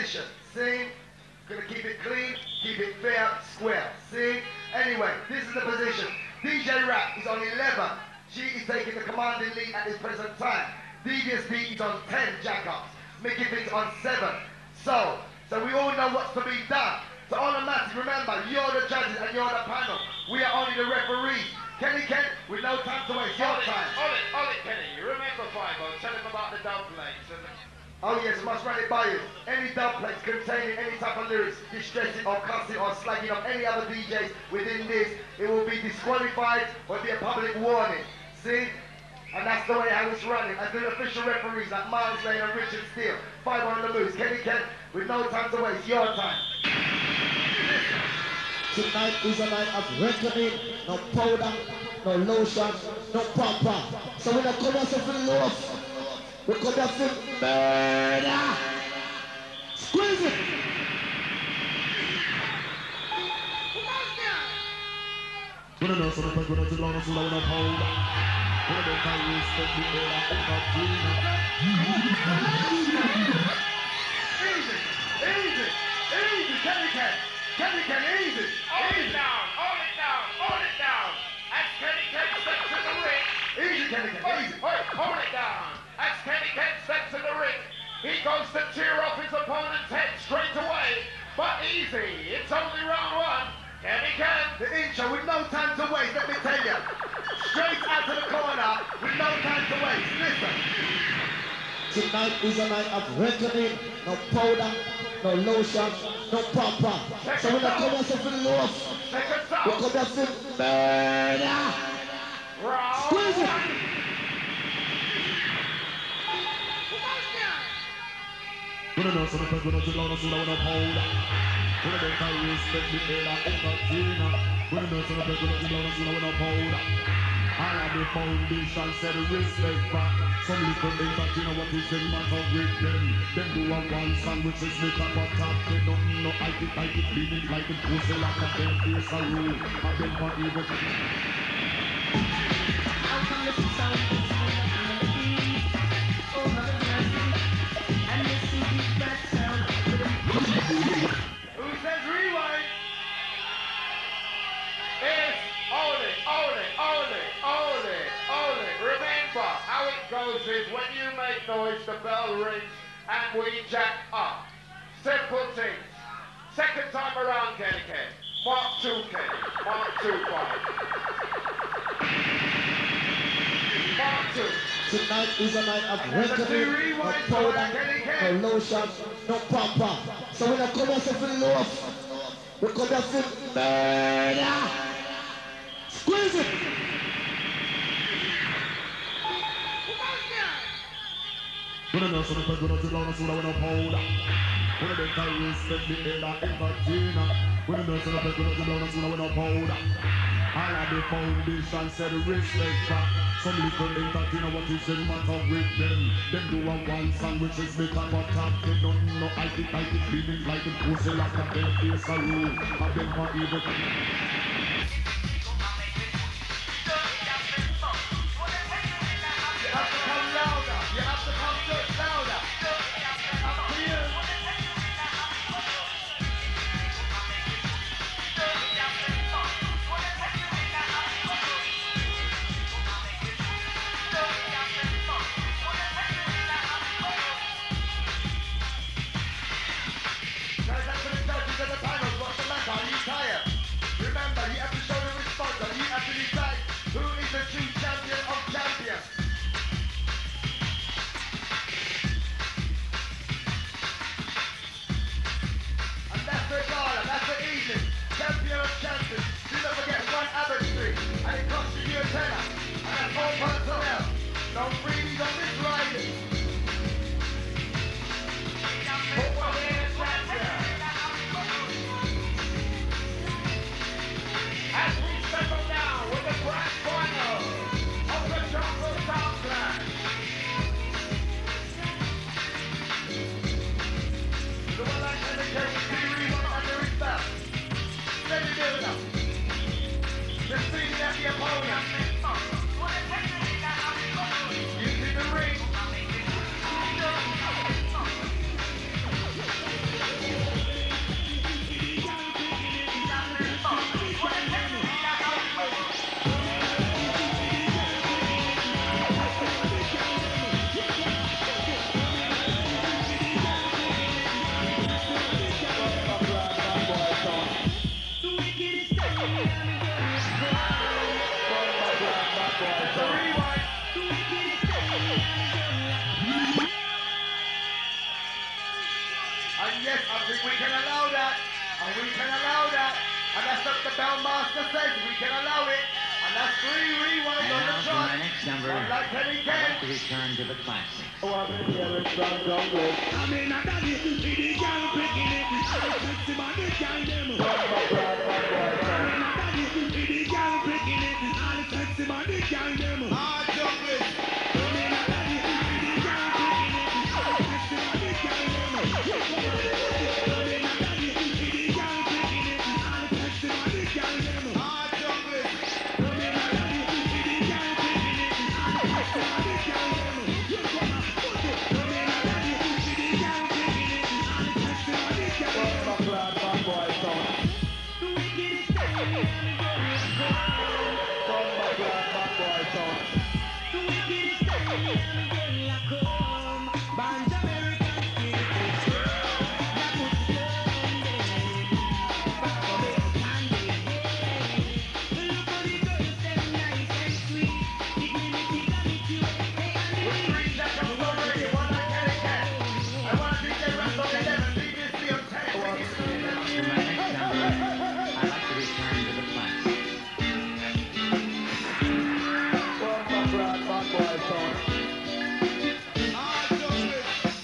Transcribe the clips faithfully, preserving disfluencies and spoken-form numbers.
position. See? Gonna keep it clean, keep it fair, square. See? Anyway, this is the position. D J Rap is on eleven. She is taking the commanding lead at this present time. Devious Dee is on ten jack-ups. Mickey Finn's on seven. So, so we all know what's to be done. So all the matters, remember, you're the judges and you're the panel. We are only the referees. Kenny Ken, with no time to waste, your time. Hold it, hold it, Kenny. You remember Five-O, tell him about the dub plates. And the... Oh yes, must run it by you. Any dub plates containing any type of lyrics, distressing or cussing or slagging of any other D Js within this, it will be disqualified or be a public warning. See? And that's the way how it's running. And the official referees like Miles Lane and Richard Steele. Five on the loose. Kenny Ken, with no time to waste, your time. Tonight is a night of reckoning. No powder, no lotion, no pamper. So when I come here for love, we come here for murder. Squeeze it. When I know something, when I long as long as hold. When I don't carry respect, the air I hold up Easy, easy, easy, Kenny Ken. Kenny Ken, easy. Hold it down, hold it down, hold it down. As Kenny Ken steps in the ring. Easy, Kenny Ken, Wait, easy. wait, hold it down. As Kenny Ken steps in the ring, he goes to tear off his opponent's head straight away. But easy, it's only round one. Kenny Ken. The intro with no time to waste, let me tell you. Straight out to the corner with no time to waste. Listen. Tonight is a night of reckoning. No powder, no lotion, no pamper. So when I come here for love, we come here for murder. Squeeze it. When I know something, when I don't long as long as hold. When I don't carry respect, the air I hold up When I know something, when I don't long as long as hold. I have the foundation, said respect back. Some little entertainer, what is the matter with them? Them do a one song which is make up a top. They don't know I get, I get feeling like it goes like a them face a rule. I them not even. How come the sound is melody? Oh, have mercy. And this is that sound. Who says rewind? It's only, only, only, only, only. Remember, how it goes is when you make noise, the bell rings and we jack up. Simple things. Second time around, Kenny Ken. Mark two, Kenny. Mark two, five. Mark two. Tonight is a night of reckoning. No powder, no lotion, no pamper. So when I come here for love, we come here for murder. Squeeze it. When I know something, when I don't long as long as hold. When I don't carry respect, the air I entertainer. When I know something, when I don't long as long as hold. I have the foundation, said respect back. Some little entertainer, what is the matter with them? Them do a one song which is make up a top. They don't know I think I think feeling like it goes like a them face a rule. I them not even. You have to come louder. You have to come just louder. Up to you. Guys, that's for the judges and the panels. What's the matter? Are you tired? Remember, you have to show the response and you have to decide who is the true champion of champions. And that's the gala, that's the evening. Champion of champions. Do not forget one Abbott Street. And it costs you a tenner. And that's all personnel. No freebies on this riding. Put one in the champion. As we settle down with the grand final of the Jungle Soundclash. The one like to indicate the theory on under his belt. Steady builder. Just seeing at the opponent. Using the ring yes, I think we can allow that. And we can allow that. And that's what the bell master says, we can allow it. And that's three rewinds And on the now for chart. my next number, One like Kenny I'd Ken. like to return to the classics. Oh, I'm in here with John Jungle. I mean, I got it. The girl breaking it. I sexy man, the girl them. Bad, bad, bad, bad boy I sound. mean, I got it. The girl breaking it. I sexy man, the girl them. Ah, Jungle. I mean, I got it. The girl breaking it. I sexy man, the girl them. I mean, I got it. The girl breaking it. I sexy man, the girl them. Ah, Jungle. I mean, I got it. The girl breaking it. I sexy man, the girl them. You gonna put it. I mean, I got it. The girl breaking it. I sexy man, the girl them. Bad, bad, bad boy sound. The wickedest time in the Bad, bad, bad boy sound. The wickedest time in the girl I come. Band American spirit. That was Sunday. Back on it Sunday. Look at the girls, them nice and sweet. Dignity, gravity, they are the With three seconds already, one like Kenny Ken. I want D J Rap on eleven, Devious Dee on ten. For my next number, I'd like to return to the classics. Bad, bad, bad boy sound. Ah, Jungle.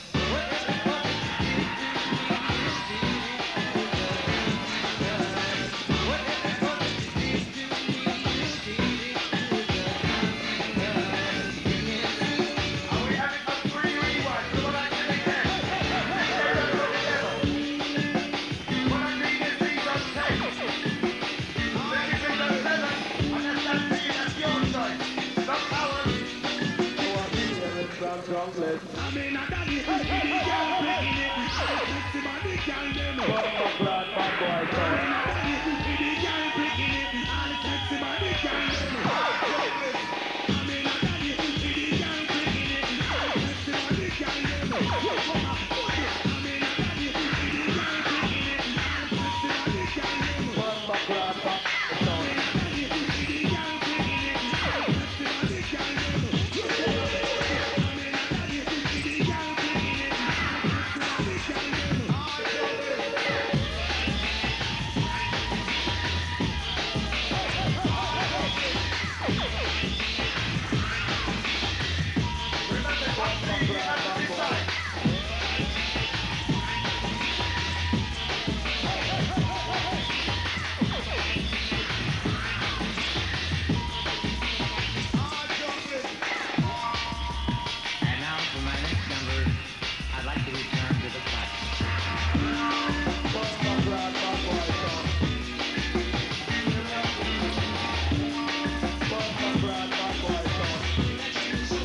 Are we having a three rewinds? One like Kenny Ken. D J Rap on eleven. One like Devious Dee on ten. Devious Dee on seven. And that's that D, that's your choice. Not ours. Oh, I'm in here with John Jungle. I mean, I got it. The girl breaking it. I sexy man, the girl them. Bad, bad, bad boy I sound. mean, I got it. The girl breaking it. I sexy man, the girl them. I mean, I got it. The girl breaking it. I sexy man, the girl them. You gonna put it. I mean, I got it. The girl breaking it. I sexy man, the girl them. Bad, bad, bad, bad I sound. mean, I got it. The girl breaking it. I sexy man, the girl them. You gonna put it. I mean, I got it. The girl breaking it. I sexy man, the girl them. And now for my next number, I'd like to return to the classics. Bad, bad, bad boy sound. Bad, bad, bad, bad boy sound.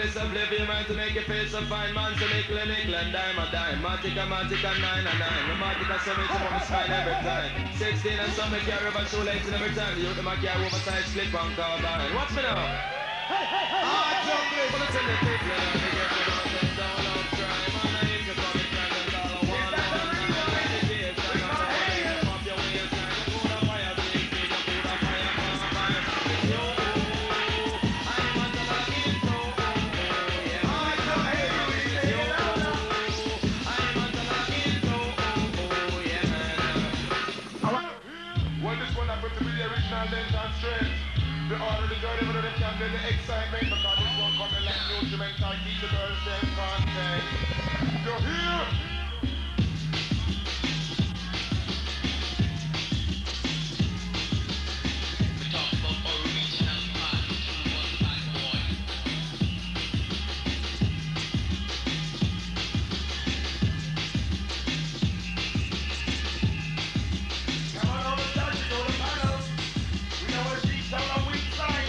this oblivion man to make you feel so fine, man. So nickel and nickel and dime a dime. Matica, Matica, nine and nine. The Matica, so much from the spine every time. Sixteen and some make carry over shoelaces every time. You the Macia oversized slip on carbine. Watch me now. Hey, hey, hey, Ah, jungle. Put it in the people and I get you down and down on try. Man, I need to come and stand and all I want. Man, I like the gears. I got to make it pop your wheels. Trying to put a fire, please. Need to put a fire, fire, fire. It's you. I'm on the lucky flow. Yeah, I come here. It's you. I'm on the lucky flow. Yeah, man. Well, this one happened to be the original length and strength. The order, the dirty, but they can get the excitement because this one coming like nutriment and keep the girls them content. You're here! We talk about original man, one bad boy. Come on over, touch it, go to panels. We know what she's done on week side.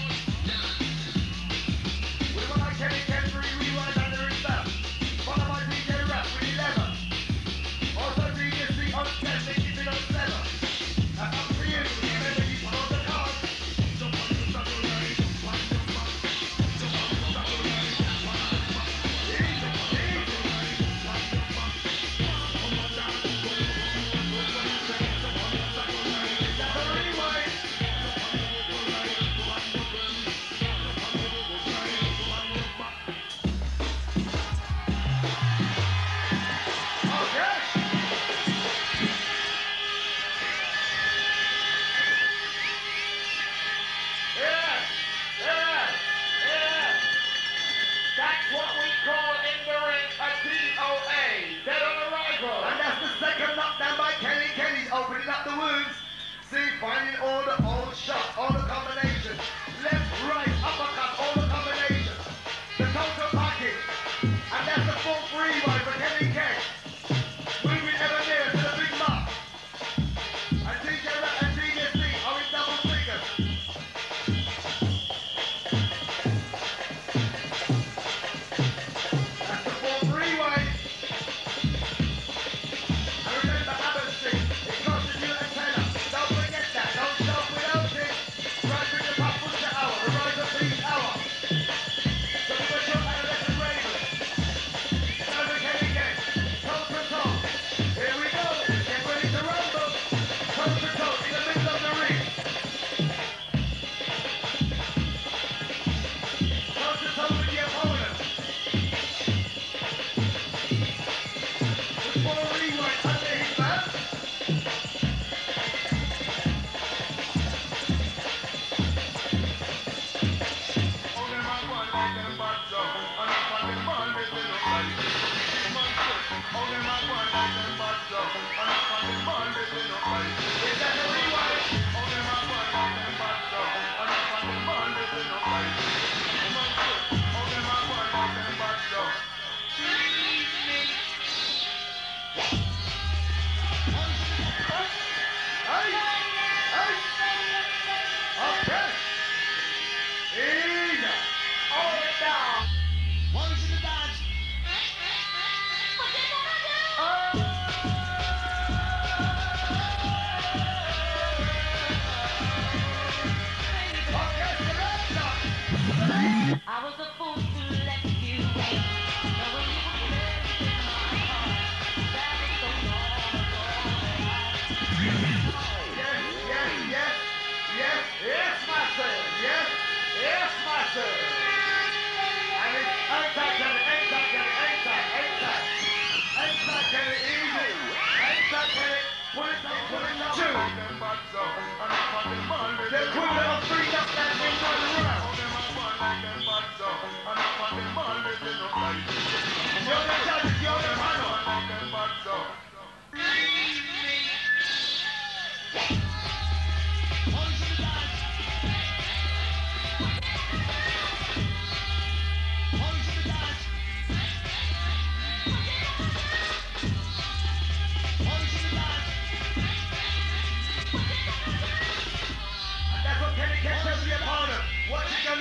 We want like Kenny Kendry, we want under his belt. Follow my D J Rap with eleven. Also Devious Dee on ten, they keep it on seven. That's up to you. Remember you put on the card. Jump on the double line, jump on the back. Jump on the double line, jump on the back. Easy, easy. Jump on the back. Come on down, go, go, go, go, go, jump on the double line. That's a rewind. Okay. Yeah! Yeah! Yeah! That's what we call in the ring a D O A. Dead on arrival. And that's the second knockdown by Kenny. Kenny's opening up the wounds. See, finding all the old shots, all the combinations. Left, right, uppercut, all the combinations. The total package. And that's the fourth rewind for Kenny Ken. Moving ever nearer to the big mark. And D J Rap and Devious Dee are in double figures. That's the fourth rewind. And remember, Abbotsy, it costs you a tenner. Don't forget that. Don't stop without it. Right with the pop push hour, the rise of peace hour. So we got your adolescent ravens. Now the Kenny Ken, toe to toe. Here we go. Get ready to rumble. Toe to toe in the middle of the ring. Toe to toe with the opponent. With four rewinds under his belt. All them a go like them bad stuff. And up on the ball, they say look like this. Big man say, all them a go like them bad stuff. And up on the ball, they say look like this. Is that the rewind? All them a go like them bad stuff. And up on the ball, they say look like this. Big man say, all them a go like them bad stuff. Hey! Hey! Okay! Easy! Hold it down. One to the dance. Okay, selector! I was a fool to let you go. Knowing you were buried in my heart. That is so long ago. Yes, yes, yes, yes, Yes, master. yes. Yes, master. And it's anti Kenny, anti Kenny, anti, anti. Anti Kenny, easy. Anti Kenny, pull it down, pull it down. Two. Like them bad stuff. And up on the ball, they The say look equivalent of three knockdowns in one round. all them a go like them bad stuff. And up on the ball, they say look like this. You're the judge, you're the All panel. like them bad stuff. One to the dance. One to the dance. One to the dance. And that's what Kenny Ken tells the opponent. What you go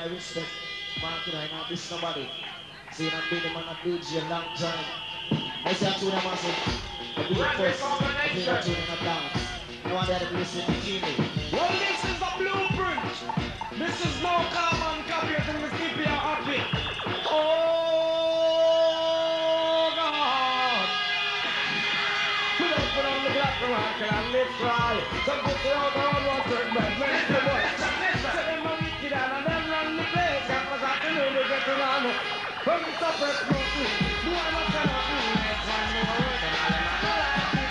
I respect. Market, I not miss nobody. See, I'm being the man of D J a long time. I say I'm to them, I say, I'll be the first. I'll be the tune in a dance. No one there to listen to Jimmy. Well, this is a blueprint. This is no carbon copy of the keep you happy. Oh, God. Put up, put on the black rock and let's try. Some people out there on one turn back. Let's do it. Say them are wicked and then run the place. That was out the new, they get around. From the top of the mountain. Do I not tell you? Let's run the world and I'll never like it.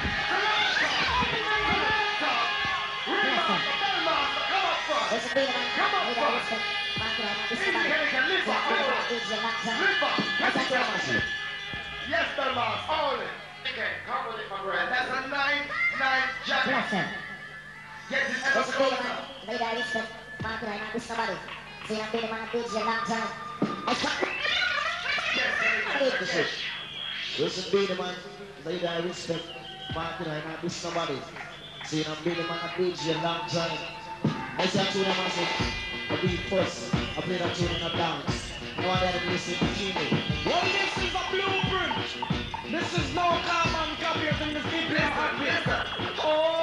Let's be the man. Come on, I fuck. respect. Market, I not miss Easy, nobody. can lift See, up, I'm being the hold man on. of D J a long time. Lift up. What's that Get tell it. me? Yes, the mass. Hold it. Okay, come with it, my And brother. that's a nine, nine jacket. Blessing. Get it ever Let's be the closer. man. Lady, I respect. Market, I not miss nobody. See, I'm being the man of D J a long time. Let's go. Yes, I ladies. need the shit. Listen, be the man. Lady, I respect. Market, I not miss nobody. See, I'm being the man of D J a long time. I say I'm to them, I say, I'll be first. I play that tune in a dance. No one there to listen to Jimmy. Well, this is a blueprint. This is no carbon copy of the keep you happy. Oh,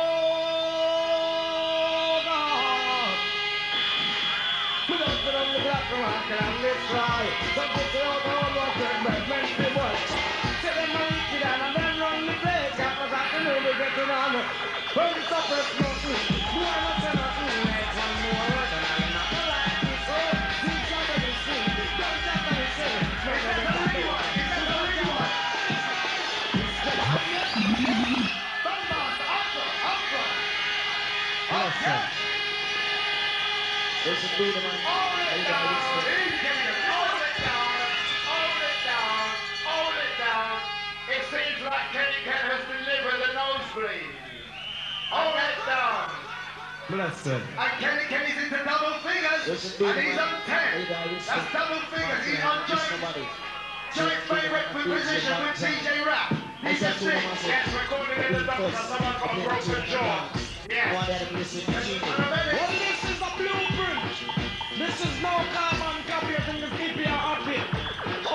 God. Put up, put on the black rock and let's try. Some people out there on one turn back. Let's do it. Say them are wicked and then run the place. That was out the new, they get around. From the top of the mountain. Do I not tell you? Let's one more word and I'll never like this. Oh, this is what they sing. Don't tell me say. Is that the real one? Is that the real one? Bandmaster, up front, up front. Okay. Listen, be the man. Hold it Lady, I down. respect. Easy, get it. Hold it down. Hold it down. Hold it down. It seems like Kenny Ken has delivered a nosebleed. Hold it down. Blessed. And Kenny Kenny's into double figures. Listen, be And the he's man. on ten. Lady, I respect. That's double figures. He's Market, I on not miss joint. nobody. Joint favorite position with D J Rap. I He's say a I'm to them, I six. say, Yes, recorded in the I'll be doctor. first. Someone I got play that broken tune in a jaw. dance. No Yes. one there to listen to Jimmy. Well, this is a blueprint. This is no carbon copy of the keep you happy. Oh,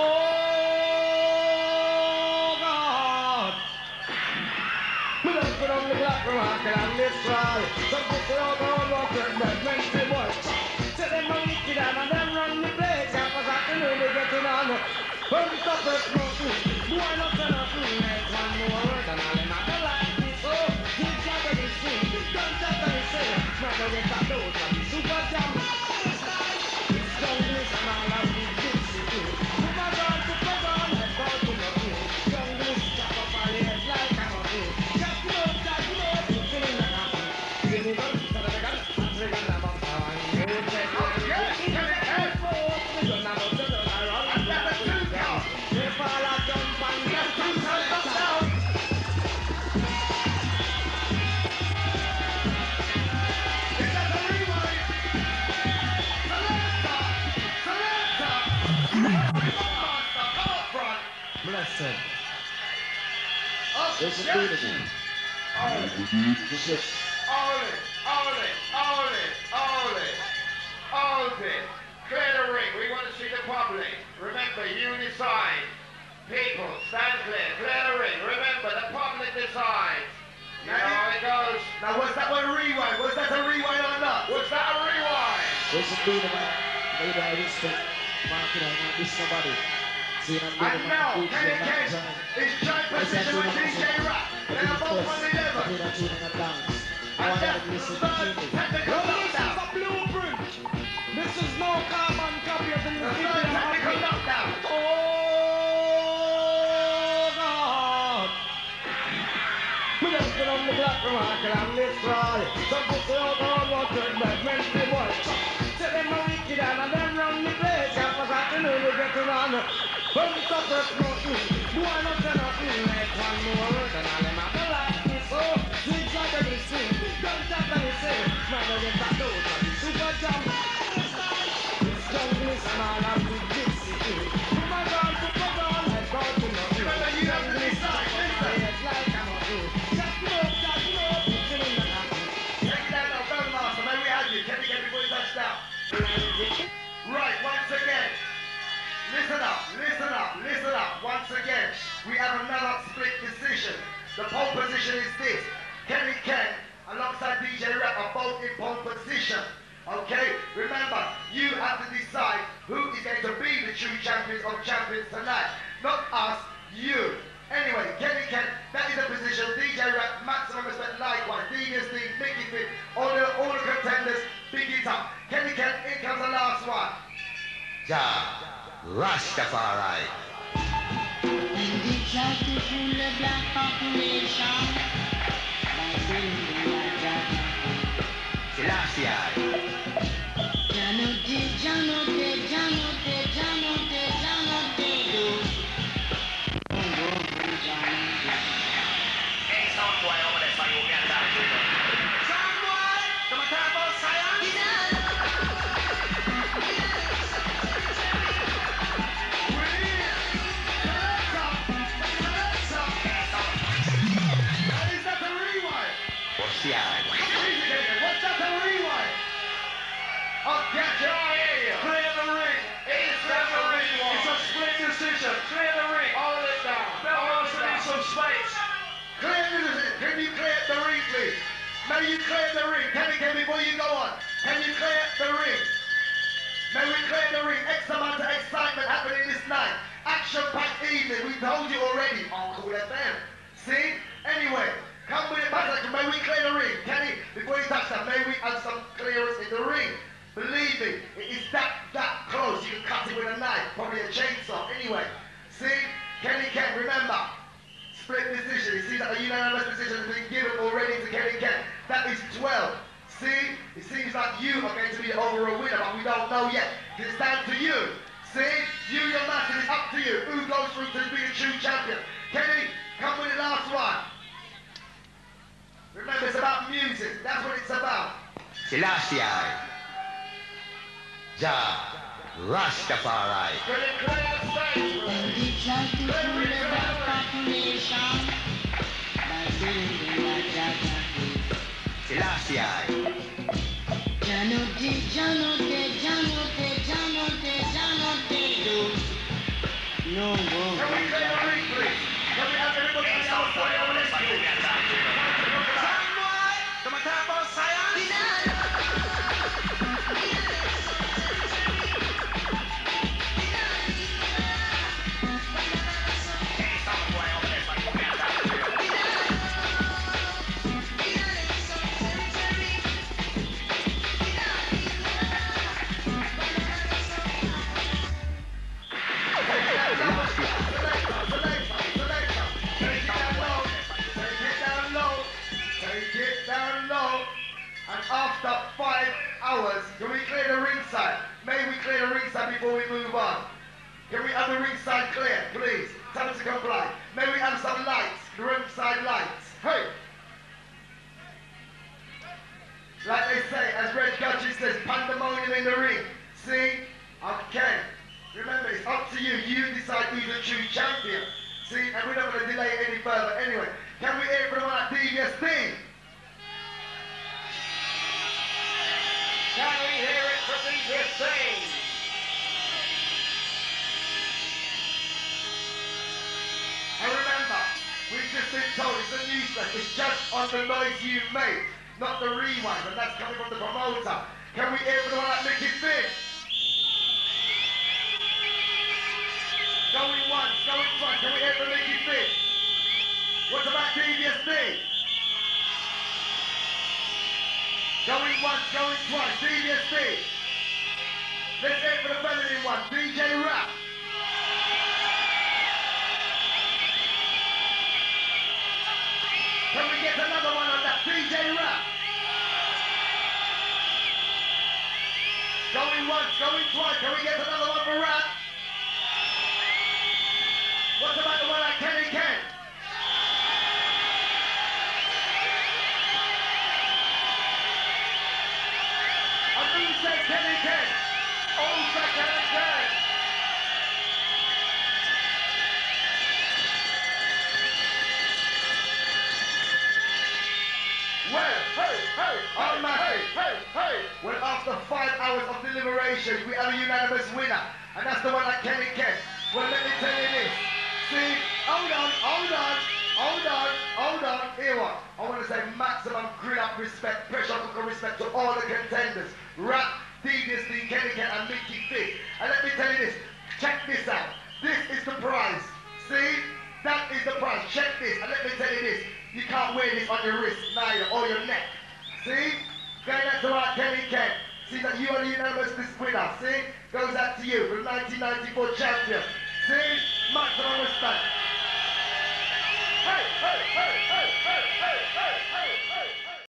God. Put up, put on the black rock and let's try. Some people out there on one turn back. Let's do it. Say them are wicked and then run the place. That was out the new, they get around. From the top of the mountain. Do I not tell you? Let's one more word and I'll never like this. Oh, this is what they sing. Don't tell me say. Mother with a dose of the super jam. It's jungle and all of the gypsy. Come on, girl, to put on the ball to the field. Jungle chop up our legs like I'm a fool. Just know that you know you're feeling the happy. Give me one, son of a gun. I'm trigger number one. You check it. Yes, Kenny Ken. We're gonna go to the around. And that's a two count. If all I jump and get Two count touchdown. Is that the rewind? Selector. Selector. Bandmaster, come up front. blessed. Listen, be the Objection. man. Hold it. The shit. Hold it. Hold it. Hold it. Hold it. Hold it. Clear the ring. We want to see the public. Remember, you decide. People, stand clear. Clear the ring. Remember, the public decides. You know how it goes. Now, was that one rewind? Was that a rewind or not? Was that a rewind? Listen, be the man. Lady, I respect. Market, I not miss nobody. See, I'm being And the now, man. D J Kenny a long Ken time. is joint position with D J Rap. They are both on I eleven. play that tune in a dance. No And one there that's to the listen to third Jimmy. technical Well, this is knockdown. a blueprint. This is no carbon copy of the The keep third you technical happy. knockdown. Oh, God. Put up, put on the black rock and let's try. Some people out there on one turn back. Let's do it. Say them are wicked and then run the place. That was out the new, they get around. From the top of the mountain. Do I not tell you? Let's one more word and I'll never like this. Oh, this is what they sing. Don't tell me say. Mother with a dose of the super jam. It's jungle and all of the gypsy. Come on, girl, to put on. Let's go to the field. Remember, you have to decide. Listen. It's like I'm a fool. Just know that you know you're feeling the happy. Take that now, Bandmaster. May we have you. Kenny Ken before you touch down. Right. we have another split decision. The pole position is this. Kenny Ken alongside D J Rap are both in pole position. Okay? Remember, you have to decide who is going to be the true champions of champions tonight. Not us, you. Anyway, Kenny Ken, that is the position. D J Rap, maximum respect, likewise. Devious Dee, Mickey Fit, all the, all the contenders, big it up. Kenny Ken, in comes the last one. Ja, Rastafari. When they try to fool the black population by saying they are Jah. Selassie. Janote, janote, janote, janote, janote, do. Oh, oh, janote. Hey, sound boy over there, so you can dance with them. Sound boy, come on, talk about science. Is that the rewind? What's the eye? What's that the rewind? Oh, get you out here. Clear the ring. It's the rewind. It's a split decision. Clear the ring. Hold it down. Bell wants to need some space. Clear the ring. Can you clear the ring, please? May you clear the ring. Kenny Ken, before you go on, can you clear the ring? May we clear the ring? X amount of excitement happening this night. Action-packed evening. We told you already on Cool F M. See? Anyway, come with it back. May we clear the ring? Kenny, before you touch that, may we have some clearance in the ring? Believe me, it is that, that close. You can cut it with a knife, probably a chainsaw. Anyway, see? Kenny Ken, remember, split decision. It seems that a unanimous decision has been given already to Kenny Ken. That is twelve. See? It seems like you are going to be the overall winner, but we don't know yet. It's down to you. See? You, your master, it's up to you. Who goes through to be the true champion? Kenny, come with the last one. Remember, it's about music. That's what it's about. Selassie. Ja, Rastafari. Can you clear the stage? When they try to fool the black population by saying they are Jah. Selassie. Janote, janote, janote, janote, janote, do. No, Can we no, clear the ring, please? Can we have everybody Hey, else sound boy over there, so you can dance with them. Sound boy, come on, talk about science. Hey, sound boy over there, so you can dance with them. And after five hours, can we clear the ringside? May we clear the ringside before we move on? Can we have the ringside clear, please? Tell us to comply. May we have some lights, the ringside lights. Hey! Like they say, as Red Gutchy says, pandemonium in the ring. See? Okay. Remember, it's up to you. You decide who's the true champion. See? And we're not going to delay it any further. Anyway, can we hear from one at Devious Dee? Can we hear it from Devious Dee? And remember, we've just been told it's a newsletter. It's just on the noise you make, not the rewind, and that's coming from the promoter. Can we hear from the one at Mickey Fit? Going once, going twice. Can we hear from Mickey Fit? What about Devious Dee? Going once, going twice. Devious Dee. Let's hear for the feminine one. D J Rap. Can we get another one on that? D J Rap. Going once, going twice. Can we get another one for Rap? What about the one at Kenny Ken? And who said Kenny Ken? Oh, second again. Well, Hey, hey, Oh, hey, man. hey, hey, hey. well, after five hours of deliberation, we have a unanimous winner, and that's the one at Kenny Ken. Well, let me tell you this. See, hold on. special fucking respect to all the contenders. Rap, Devious Dee, Kenny Ken, and Mickey Fit. And let me tell you this, check this out. This is the prize. See? That is the prize. Check this. And let me tell you this. You can't wear this on your wrist, neither, or your neck. See? Going out to our Kenny Ken. See that you are the unanimous winner. See? Goes out to you, the nineteen ninety-four champion. See? Maximum respect. Hey, hey, hey, hey.